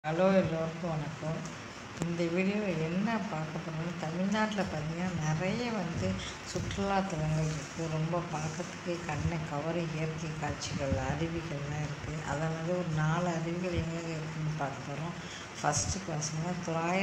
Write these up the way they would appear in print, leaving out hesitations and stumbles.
Hello எல்லோருக்கும் வணக்கம். இந்த வீடியோவில் என்ன பார்க்க போகிறோம்னா, தமிழ்நாட்டில் பார்த்திங்கன்னா நிறைய சுற்றுலாத்தலங்கள் இருக்குது. ரொம்ப பார்க்கறதுக்கு கண்ணை கவரும் இயற்கை காட்சிகள், அருவிகள்லாம் இருக்குது. அதனால் ஒரு 4 அருவிகள் எங்கெங்கே இருக்குதுன்னு பார்க்க போகிறோம். ஃபஸ்ட்டு பார்த்தீங்கன்னா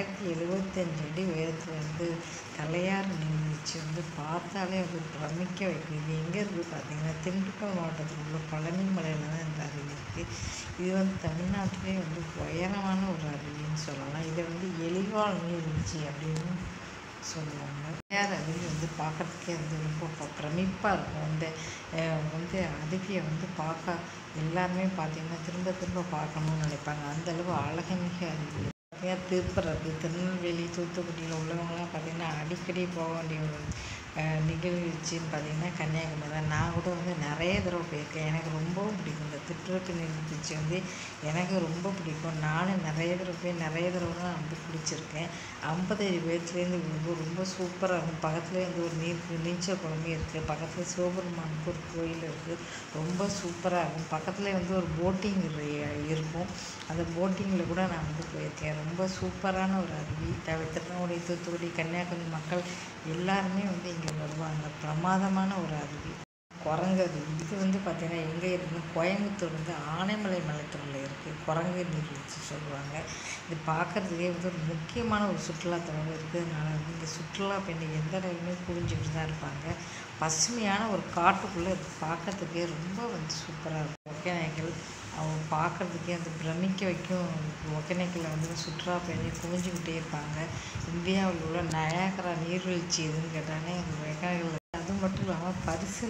975 அடி உயரத்தில் தலையார் நீர்வீழ்ச்சி பார்த்தாலே பிரமிக்க வைக்கும். இது எங்கே இருக்குது பார்த்தீங்கன்னா, திண்டுக்கல் மாவட்டத்தில் உள்ள பழனி மலையில் தான் இந்த அருவி இருக்குது. இது தமிழ்நாட்டிலே உயரமான ஒரு அருவின்னு சொல்லலாம். இதை எலிவால் நீர்வீழ்ச்சி அப்படின்னு சொல்லுவாங்க. தலையார் அருவி பார்க்குறதுக்கே ரொம்ப பிரமிப்பாக இருக்கும். இந்த அருவியை பார்க்க எல்லாருமே பார்த்திங்கன்னா திரும்ப திரும்ப பார்க்கணுன்னு நினைப்பாங்க. அந்தளவு அழகுமிக அருவி. திருப்பரப்பு, திருநெல்வேலி, தூத்துக்குடியில் உள்ளவங்களாம் பார்த்திங்கன்னா அடிக்கடி போக வேண்டிய ஒரு நிகழ்ச்சின்னு பார்த்திங்கன்னா கன்னியாகுமரி தான். நான் கூட நிறைய தடவை போயிருக்கேன். எனக்கு ரொம்பவும் பிடிக்கும். இந்த திருப்பரப்பு நீர்வீழ்ச்சி எனக்கு ரொம்ப பிடிக்கும். நானும் நிறைய தடவை போய் நிறைய தடவை தான் பிடிச்சிருக்கேன். 50 அடி உயரத்துலேருந்து ரொம்ப சூப்பராக இருக்கும். பக்கத்துலேயே ஒரு நீச்சல் குளமே இருக்குது. பக்கத்தில் சிவபெருமானுக்கு ஒரு கோயில் இருக்குது. ரொம்ப சூப்பராக இருக்கும். பக்கத்துலேயே ஒரு போட்டிங் இருக்கும். அந்த போட்டிங்கில் கூட நான் போயிருக்கேன். ரொம்ப சூப்பரான ஒரு அருவி. திருநெல்வேலி, தூத்துக்குடி, கன்னியாகுமரி மக்கள் எல்லாருமே இங்கே வருவாங்க. பிரமாதமான ஒரு அருவி. குரங்கு அருவி இது பார்த்திங்கன்னா எங்கே இருக்குதுன்னு கோயம்புத்தூர் ஆனைமலை மலைத்தூரில் இருக்குது. குரங்கு நீர்வீழ்ச்சி சொல்லுவாங்க. இது பார்க்குறதுக்கே ஒரு முக்கியமான ஒரு சுற்றுலாத்தலம் இருக்கிறதுனால இங்கே சுற்றுலா பயணிகள் எந்த இடமே குவிஞ்சிக்கிட்டு தான் இருப்பாங்க. பசுமையான ஒரு காட்டுக்குள்ளே பார்க்கறதுக்கே ரொம்ப சூப்பராக இருக்கும். ஒகேனக்கல் அவங்க பார்க்குறதுக்கே பிரமிக்க வைக்கும். ஒகேனக்கல்லில் சுற்றுலா பயணிகள் குவிஞ்சிக்கிட்டே இருப்பாங்க. இந்தியாவில் உள்ள நயாகரா நீர்வீழ்ச்சி எதுன்னு கேட்டாலே ஒகேனக்கல். அது மட்டும் இல்லாமல்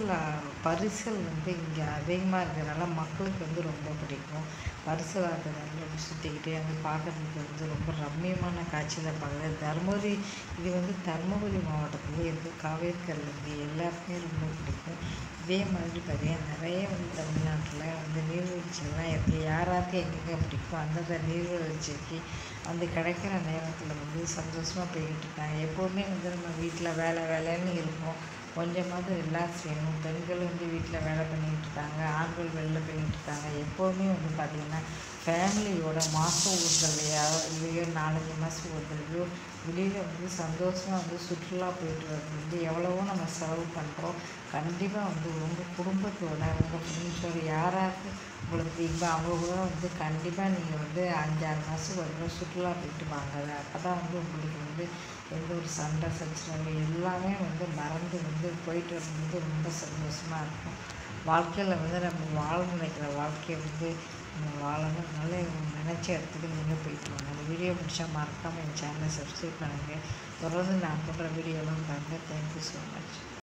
பரிசல் இங்கே அதிகமாக இருக்கிறதுனால மக்களுக்கு ரொம்ப பிடிக்கும். பரிசல் ஆட்டத்தில் சுற்றிக்கிட்டே பார்க்குறதுக்கு ரொம்ப ரம்மியமான காட்சி தான் பார்க்குறது. தருமபுரி இது தருமபுரி மாவட்டத்துலேயே இருக்குது. காவேரிக்கல் எல்லாருக்குமே ரொம்ப பிடிக்கும். இதே மாதிரி பார்த்திங்கன்னா நிறைய தமிழ்நாட்டில் நீர்வீழ்ச்சிகள்லாம் இருக்குது. யாராருக்கு எங்கெங்கே பிடிக்கும் அந்தந்த நீர்வீழ்ச்சிக்கு கிடைக்கிற நேரத்தில் சந்தோஷமாக போய்கிட்டு இருக்காங்க. எப்போவுமே நம்ம வீட்டில் வேலைன்னு இருப்போம். கொஞ்சமாவது ரிலாக்ஸ் வேணும். பெண்கள் வீட்டில் வேலை பண்ணிக்கிட்டு இருக்காங்க, ஆண்கள் வெளில போய்கிட்டு இருக்காங்க. எப்போவுமே பார்த்திங்கன்னா ஃபேமிலியோட மாதம் ஒரு தடவையோ இல்லையோ 4-5 மாதம் ஒரு தடவையோ வெளியில் சந்தோஷமாக சுற்றுலா போயிட்டு வர்றது எவ்வளவோ நம்ம செலவு பண்ணுறோம். கண்டிப்பாக உங்கள் குடும்பத்தோட உங்கள் ஃப்ரெண்ட்ஸோட யாராருக்கு உங்களுக்கு இப்போ அவங்க கூட கண்டிப்பாக நீங்கள் 5-6 மாதம் ஒரு தடவை சுற்றுலா போயிட்டு வாங்க. அப்போ தான் உங்களுக்கு எந்த ஒரு சண்டை சச்சரவு எல்லாமே மறந்து போயிட்டு வரும்போது ரொம்ப சந்தோஷமாக இருக்கும். வாழ்க்கையில் நம்ம வாழ நினைக்கிற வாழ்க்கையை வாழணும். நல்ல நினச்ச இடத்துக்கு நீங்கள் போயிட்டு வாங்க. அந்த வீடியோ பிடிச்சா மறக்காமல் என் சேனலை சப்ஸ்கிரைப் பண்ணுங்கள். தொடர்ந்து நான் போடுற வீடியோலாம் பாருங்கள். Thank you so much.